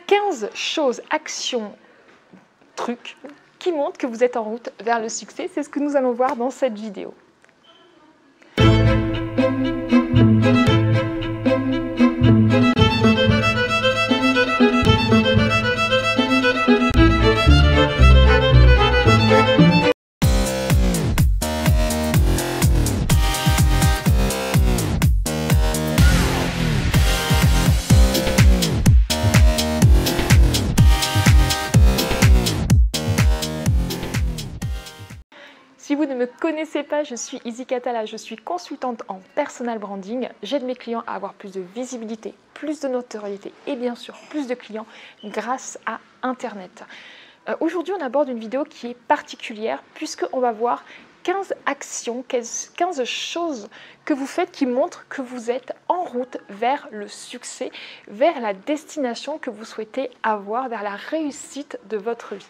15 choses, actions, trucs qui montrent que vous êtes en route vers le succès. C'est ce que nous allons voir dans cette vidéo. Si vous ne me connaissez pas, je suis Izzy Catala, je suis consultante en personal branding. J'aide mes clients à avoir plus de visibilité, plus de notoriété et bien sûr plus de clients grâce à Internet. Aujourd'hui, on aborde une vidéo qui est particulière puisqu'on va voir 15 actions, 15 choses que vous faites qui montrent que vous êtes en route vers le succès, vers la destination que vous souhaitez avoir, vers la réussite de votre vie.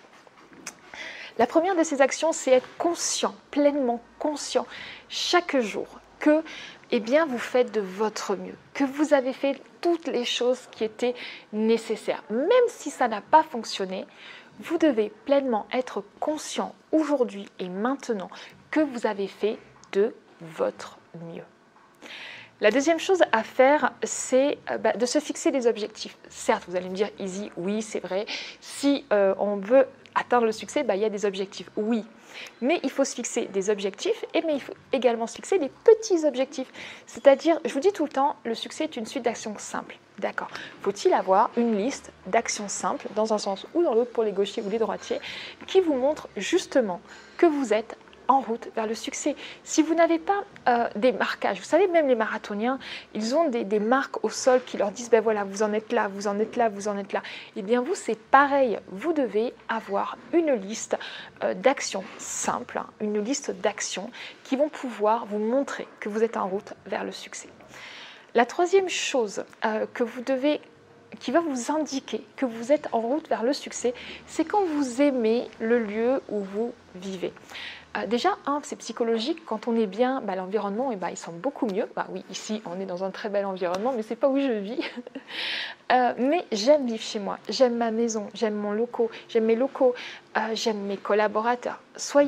La première de ces actions, c'est être conscient, pleinement conscient, chaque jour, que vous faites de votre mieux, que vous avez fait toutes les choses qui étaient nécessaires. Même si ça n'a pas fonctionné, vous devez pleinement être conscient aujourd'hui et maintenant que vous avez fait de votre mieux. La deuxième chose à faire, c'est de se fixer des objectifs. Certes, vous allez me dire, Izzy, oui, c'est vrai, si on veut atteindre le succès, il y a des objectifs, oui. Mais il faut se fixer des objectifs, mais il faut également se fixer des petits objectifs. C'est-à-dire, je vous dis tout le temps, le succès est une suite d'actions simples. D'accord. Faut-il avoir une liste d'actions simples, dans un sens ou dans l'autre pour les gauchers ou les droitiers, qui vous montre justement que vous êtes en route vers le succès. Si vous n'avez pas des marquages, vous savez, même les marathoniens, ils ont des marques au sol qui leur disent, voilà, vous en êtes là, vous en êtes là, vous en êtes là. Eh bien, vous, c'est pareil. Vous devez avoir une liste d'actions simples, une liste d'actions qui vont pouvoir vous montrer que vous êtes en route vers le succès. La troisième chose qui va vous indiquer que vous êtes en route vers le succès, c'est quand vous aimez le lieu où vous vivez. Déjà, c'est psychologique, quand on est bien, l'environnement, il semble beaucoup mieux. Oui, ici, on est dans un très bel environnement, mais ce n'est pas où je vis. Mais j'aime vivre chez moi, j'aime ma maison, j'aime mes locaux, j'aime mes collaborateurs.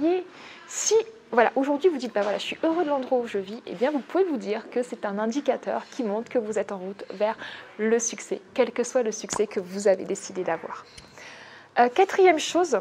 Aujourd'hui vous dites, je suis heureux de l'endroit où je vis, eh bien vous pouvez vous dire que c'est un indicateur qui montre que vous êtes en route vers le succès, quel que soit le succès que vous avez décidé d'avoir. Quatrième chose,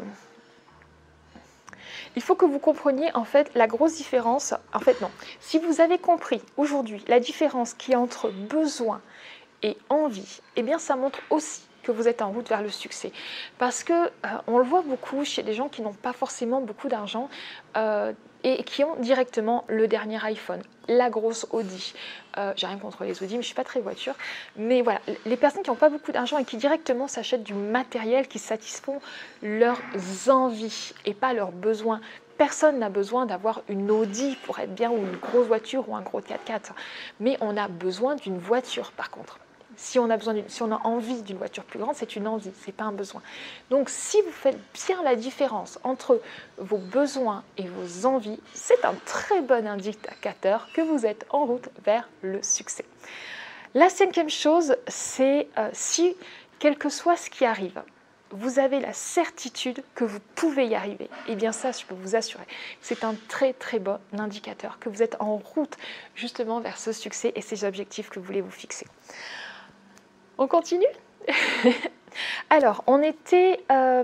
il faut que vous compreniez en fait la grosse différence. En fait, non. Si vous avez compris aujourd'hui la différence qu'il y a entre besoin et envie, eh bien ça montre aussi que vous êtes en route vers le succès. Parce que on le voit beaucoup chez des gens qui n'ont pas forcément beaucoup d'argent et qui ont directement le dernier iPhone, la grosse Audi. J'ai rien contre les Audi, mais je ne suis pas très voiture. Mais voilà, les personnes qui n'ont pas beaucoup d'argent et qui directement s'achètent du matériel qui satisfont leurs envies et pas leurs besoins. Personne n'a besoin d'avoir une Audi pour être bien ou une grosse voiture ou un gros 4x4. Mais on a besoin d'une voiture par contre. Si on a envie d'une voiture plus grande, c'est une envie, ce n'est pas un besoin. Donc, si vous faites bien la différence entre vos besoins et vos envies, c'est un très bon indicateur que vous êtes en route vers le succès. La cinquième chose, c'est si, quel que soit ce qui arrive, vous avez la certitude que vous pouvez y arriver. Et bien ça, je peux vous assurer, c'est un très très bon indicateur que vous êtes en route justement vers ce succès et ces objectifs que vous voulez vous fixer. On continue? Alors, on était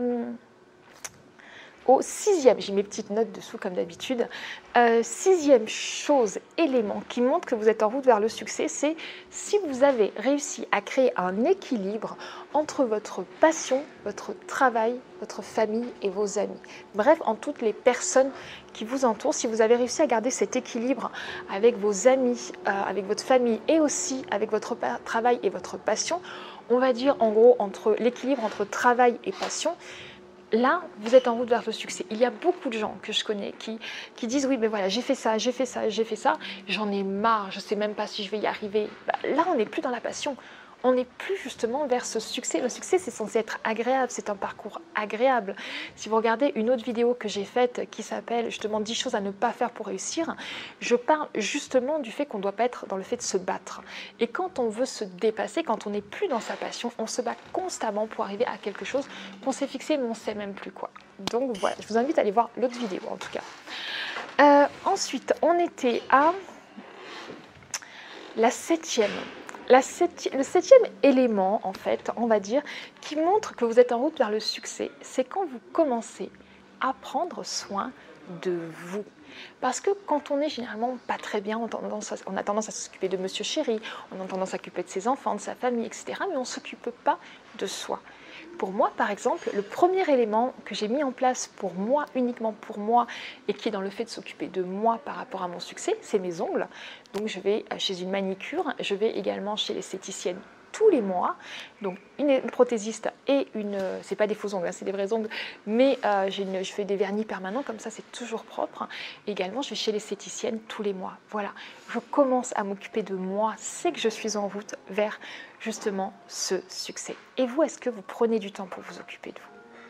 au sixième, j'ai mes petites notes dessous comme d'habitude. Sixième chose, élément qui montre que vous êtes en route vers le succès, c'est si vous avez réussi à créer un équilibre entre votre passion, votre travail, votre famille et vos amis. Bref, en toutes les personnes qui vous entourent, si vous avez réussi à garder cet équilibre avec vos amis, avec votre famille et aussi avec votre travail et votre passion, on va dire en gros entre l'équilibre entre travail et passion, là, vous êtes en route vers le succès. Il y a beaucoup de gens que je connais qui disent « Oui, mais voilà, j'ai fait ça, j'en ai marre, je ne sais même pas si je vais y arriver. » Là, on n'est plus dans la passion. on n'est plus justement vers ce succès. Le succès, c'est censé être agréable, c'est un parcours agréable. Si vous regardez une autre vidéo que j'ai faite qui s'appelle justement 10 choses à ne pas faire pour réussir, je parle justement du fait qu'on ne doit pas être dans le fait de se battre. Et quand on veut se dépasser, quand on n'est plus dans sa passion, on se bat constamment pour arriver à quelque chose qu'on s'est fixé mais on ne sait même plus quoi. Donc voilà, je vous invite à aller voir l'autre vidéo en tout cas. Ensuite, on était à la septième. Le septième élément, en fait, on va dire, qui montre que vous êtes en route vers le succès, c'est quand vous commencez à prendre soin de vous. Parce que quand on est généralement pas très bien, on a tendance à s'occuper de monsieur chéri, on a tendance à s'occuper de ses enfants, de sa famille, etc. Mais on ne s'occupe pas de soi. Pour moi, par exemple, le premier élément que j'ai mis en place pour moi, uniquement pour moi, et qui est dans le fait de s'occuper de moi par rapport à mon succès, c'est mes ongles. Donc je vais chez une manicure, je vais également chez l'esthéticienne tous les mois, donc une prothésiste et c'est pas des faux ongles, hein, c'est des vrais ongles, mais je fais des vernis permanents, comme ça c'est toujours propre. Également, je vais chez l'esthéticienne tous les mois. Voilà, je commence à m'occuper de moi, c'est que je suis en route vers justement ce succès. Et vous, est-ce que vous prenez du temps pour vous occuper de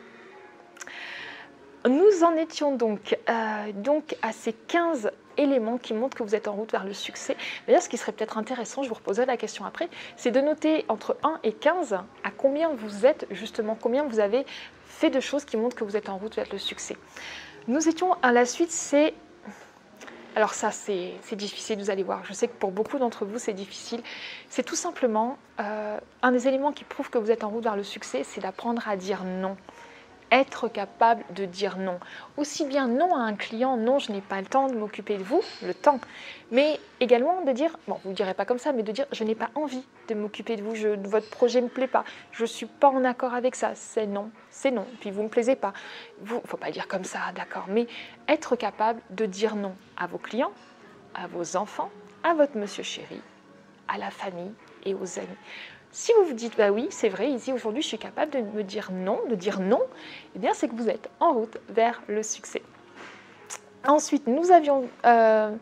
vous? Nous en étions donc à ces 15 éléments qui montrent que vous êtes en route vers le succès. D'ailleurs, ce qui serait peut-être intéressant, je vous reposerai la question après, c'est de noter entre 1 et 15 à combien vous êtes justement, combien vous avez fait de choses qui montrent que vous êtes en route vers le succès. Nous étions à la suite, c'est... Alors ça, c'est difficile, vous allez voir. Je sais que pour beaucoup d'entre vous, c'est difficile. C'est tout simplement un des éléments qui prouve que vous êtes en route vers le succès, c'est d'apprendre à dire non. Être capable de dire non. Aussi bien non à un client, non, je n'ai pas le temps de m'occuper de vous, le temps. Mais également de dire, bon, vous ne le direz pas comme ça, mais de dire, je n'ai pas envie de m'occuper de vous, votre projet ne me plaît pas, je ne suis pas en accord avec ça, c'est non, puis vous ne me plaisez pas. Il ne faut pas dire comme ça, d'accord, mais être capable de dire non à vos clients, à vos enfants, à votre monsieur chéri, à la famille et aux amis. Si vous vous dites, bah oui, c'est vrai, ici aujourd'hui je suis capable de me dire non, eh bien c'est que vous êtes en route vers le succès. Ensuite, nous avions le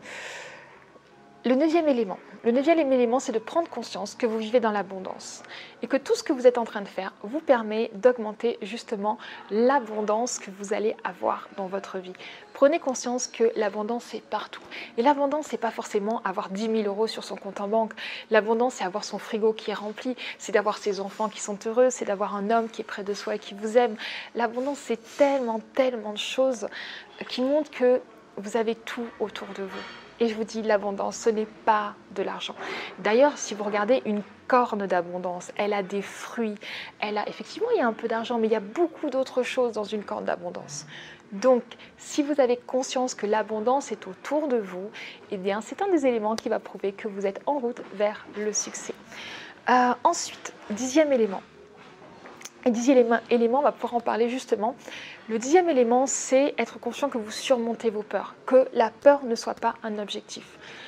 9e élément. Le 9e élément, c'est de prendre conscience que vous vivez dans l'abondance et que tout ce que vous êtes en train de faire vous permet d'augmenter justement l'abondance que vous allez avoir dans votre vie. Prenez conscience que l'abondance est partout. Et l'abondance, c'est pas forcément avoir 10 000 euros sur son compte en banque. L'abondance, c'est avoir son frigo qui est rempli, c'est d'avoir ses enfants qui sont heureux, c'est d'avoir un homme qui est près de soi et qui vous aime. L'abondance, c'est tellement de choses qui montrent que vous avez tout autour de vous. Et je vous dis, l'abondance, ce n'est pas de l'argent. D'ailleurs, si vous regardez une corne d'abondance, elle a des fruits, effectivement, il y a un peu d'argent, mais il y a beaucoup d'autres choses dans une corne d'abondance. Donc, si vous avez conscience que l'abondance est autour de vous, eh bien, c'est un des éléments qui va prouver que vous êtes en route vers le succès. Ensuite, 10e élément. Et 10e élément, on va pouvoir en parler justement. Le 10e élément, c'est être conscient que vous surmontez vos peurs, que la peur ne soit pas un objectif.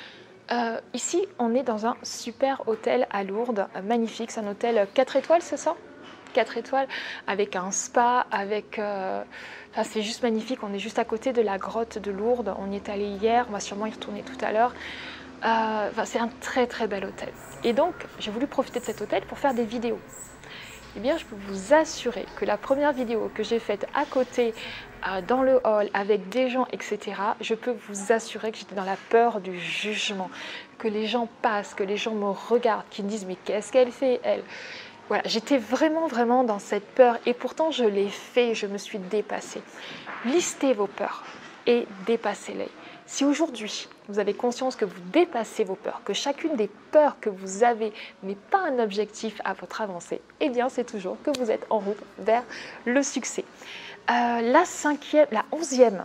Ici, on est dans un super hôtel à Lourdes, magnifique, c'est un hôtel 4 étoiles, c'est ça ? 4 étoiles, avec un spa, c'est juste magnifique, on est juste à côté de la grotte de Lourdes, on y est allé hier, on va sûrement y retourner tout à l'heure. C'est un très bel hôtel. Et donc, j'ai voulu profiter de cet hôtel pour faire des vidéos. Eh bien, je peux vous assurer que la première vidéo que j'ai faite à côté, dans le hall, avec des gens, etc., je peux vous assurer que j'étais dans la peur du jugement, que les gens passent, que les gens me regardent, qu'ils me disent « mais qu'est-ce qu'elle fait, elle ?» Voilà, j'étais vraiment dans cette peur et pourtant je l'ai fait, je me suis dépassée. Listez vos peurs et dépassez-les. Si aujourd'hui, vous avez conscience que vous dépassez vos peurs, que chacune des peurs que vous avez n'est pas un objectif à votre avancée, eh bien, c'est toujours que vous êtes en route vers le succès. La 11e.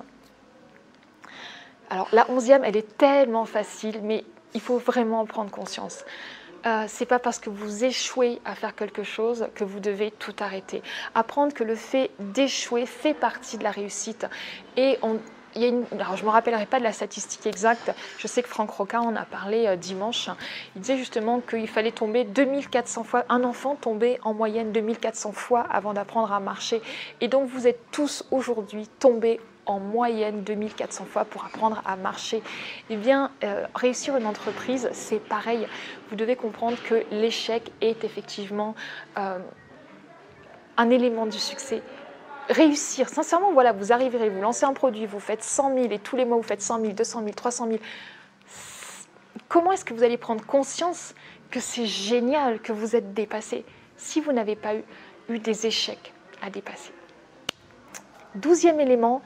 Alors, la 11e, elle est tellement facile, mais il faut vraiment en prendre conscience. C'est pas parce que vous échouez à faire quelque chose que vous devez tout arrêter. Apprendre que le fait d'échouer fait partie de la réussite. Et alors je ne me rappellerai pas de la statistique exacte, je sais que Franck Roca en a parlé dimanche, il disait justement qu'il fallait tomber 2400 fois, un enfant tombait en moyenne 2400 fois avant d'apprendre à marcher, et donc vous êtes tous aujourd'hui tombés en moyenne 2400 fois pour apprendre à marcher. Eh bien, réussir une entreprise, c'est pareil. Vous devez comprendre que l'échec est effectivement un élément du succès. Réussir, sincèrement, voilà, vous arriverez, vous lancez un produit, vous faites 100 000 et tous les mois vous faites 100 000, 200 000, 300 000. Comment est-ce que vous allez prendre conscience que c'est génial, que vous êtes dépassé si vous n'avez pas eu des échecs à dépasser? 12e élément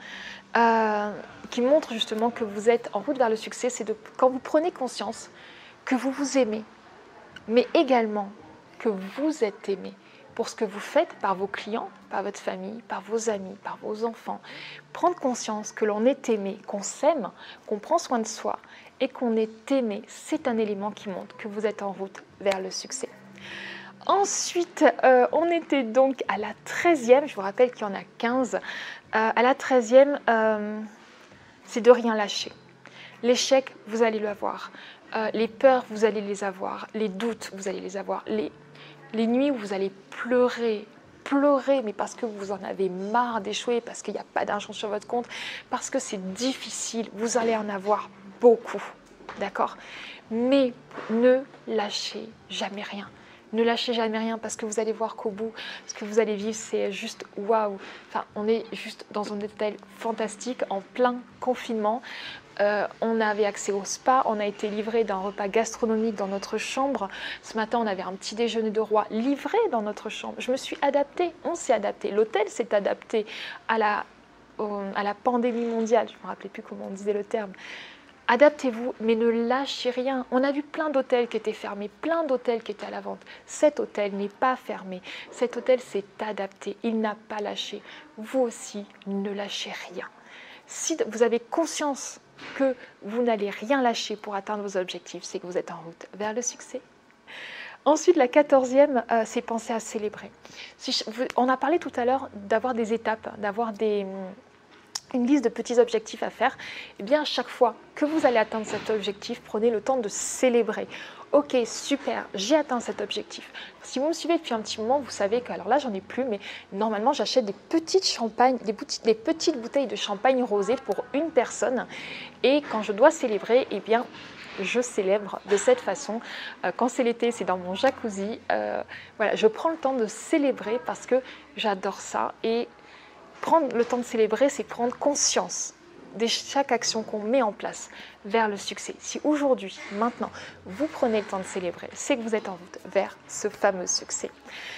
qui montre justement que vous êtes en route vers le succès, c'est quand vous prenez conscience que vous vous aimez, mais également que vous êtes aimé pour ce que vous faites par vos clients, par votre famille, par vos amis, par vos enfants. Prendre conscience que l'on est aimé, qu'on s'aime, qu'on prend soin de soi et qu'on est aimé, c'est un élément qui montre que vous êtes en route vers le succès. Ensuite, on était donc à la 13e, je vous rappelle qu'il y en a 15. À la 13e, c'est de rien lâcher. L'échec, vous allez l'avoir. Les peurs, vous allez les avoir. Les doutes, vous allez les avoir. Les nuits où vous allez pleurer, mais parce que vous en avez marre d'échouer, parce qu'il n'y a pas d'argent sur votre compte, parce que c'est difficile, vous allez en avoir beaucoup, d'accord? Mais ne lâchez jamais rien. Ne lâchez jamais rien parce que vous allez voir qu'au bout, ce que vous allez vivre, c'est juste waouh. Enfin, on est juste dans un hôtel fantastique, en plein confinement. On avait accès au spa, on a été livré d'un repas gastronomique dans notre chambre. Ce matin, on avait un petit déjeuner de roi livré dans notre chambre. Je me suis adaptée, on s'est adapté. L'hôtel s'est adapté à la pandémie mondiale. Je ne me rappelais plus comment on disait le terme. Adaptez-vous, mais ne lâchez rien. On a vu plein d'hôtels qui étaient fermés, plein d'hôtels qui étaient à la vente. Cet hôtel n'est pas fermé. Cet hôtel s'est adapté. Il n'a pas lâché. Vous aussi, ne lâchez rien. Si vous avez conscience que vous n'allez rien lâcher pour atteindre vos objectifs, c'est que vous êtes en route vers le succès. Ensuite, la 14e, c'est penser à célébrer. On a parlé tout à l'heure d'avoir des étapes, d'avoir une liste de petits objectifs à faire. Et bien, à chaque fois que vous allez atteindre cet objectif, prenez le temps de célébrer. Ok, super, j'ai atteint cet objectif. Si vous me suivez depuis un petit moment, vous savez que, alors là, j'en ai plus, mais normalement, j'achète des petites bouteilles de champagne rosé pour une personne. Et quand je dois célébrer, eh bien, je célèbre de cette façon. Quand c'est l'été, c'est dans mon jacuzzi. Voilà, je prends le temps de célébrer parce que j'adore ça. Et prendre le temps de célébrer, c'est prendre conscience de chaque action qu'on met en place vers le succès. Si aujourd'hui, maintenant, vous prenez le temps de célébrer, c'est que vous êtes en route vers ce fameux succès.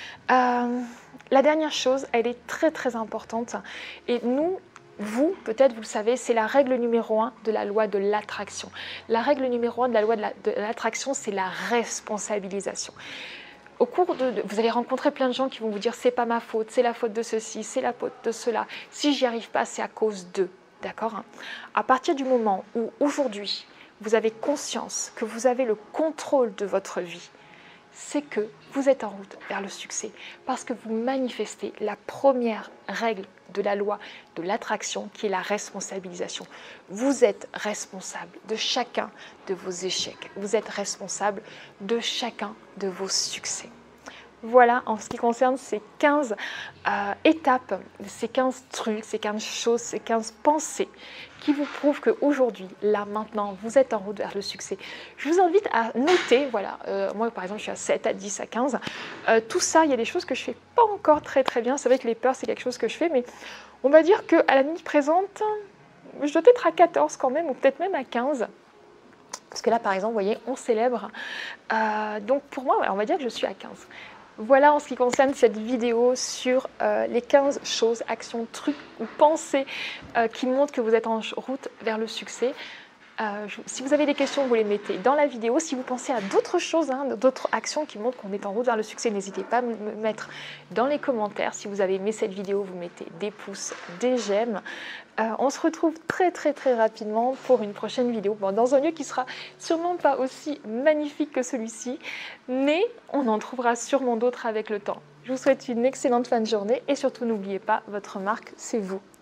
La dernière chose, elle est très très importante. Et nous, vous, peut-être vous le savez, c'est la règle numéro 1 de la loi de l'attraction. La règle numéro 1 de la loi de l'attraction, c'est la responsabilisation. Au cours vous allez rencontrer plein de gens qui vont vous dire c'est pas ma faute, c'est la faute de ceci, c'est la faute de cela. Si j'y arrive pas, c'est à cause d'eux. D'accord? À partir du moment où aujourd'hui vous avez conscience que vous avez le contrôle de votre vie, c'est que vous êtes en route vers le succès parce que vous manifestez la première règle de la loi de l'attraction qui est la responsabilisation. Vous êtes responsable de chacun de vos échecs. Vous êtes responsable de chacun de vos succès. Voilà en ce qui concerne ces 15 étapes, ces 15 trucs, ces 15 choses, ces 15 pensées qui vous prouvent qu'aujourd'hui, là, maintenant, vous êtes en route vers le succès. Je vous invite à noter, voilà, moi par exemple, je suis à 7, à 10, à 15. Tout ça, il y a des choses que je ne fais pas encore très très bien. C'est vrai que les peurs, c'est quelque chose que je fais, mais on va dire qu'à la minute présente, je dois être à 14 quand même, ou peut-être même à 15. Parce que là, par exemple, vous voyez, on célèbre. Donc pour moi, on va dire que je suis à 15. Voilà en ce qui concerne cette vidéo sur les 15 choses, actions, trucs ou pensées qui montrent que vous êtes en route vers le succès. Si vous avez des questions, vous les mettez dans la vidéo. Si vous pensez à d'autres choses, d'autres actions qui montrent qu'on est en route vers le succès, n'hésitez pas à me mettre dans les commentaires. Si vous avez aimé cette vidéo, vous mettez des pouces, des j'aime. On se retrouve très très très rapidement pour une prochaine vidéo, dans un lieu qui sera sûrement pas aussi magnifique que celui-ci, mais on en trouvera sûrement d'autres avec le temps. Je vous souhaite une excellente fin de journée et surtout n'oubliez pas, votre marque, c'est vous.